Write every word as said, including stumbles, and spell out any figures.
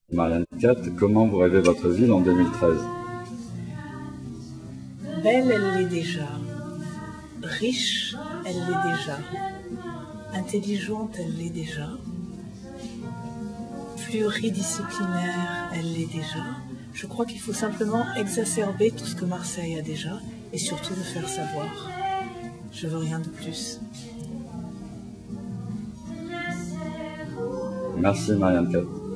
Marianne Cat, comment vous rêvez votre ville en deux mille treize? Belle, elle l'est déjà. Riche, elle l'est déjà. Intelligente, elle l'est déjà. Pluridisciplinaire, elle l'est déjà. Je crois qu'il faut simplement exacerber tout ce que Marseille a déjà et surtout le faire savoir. Je veux rien de plus. Merci Marianne Cat.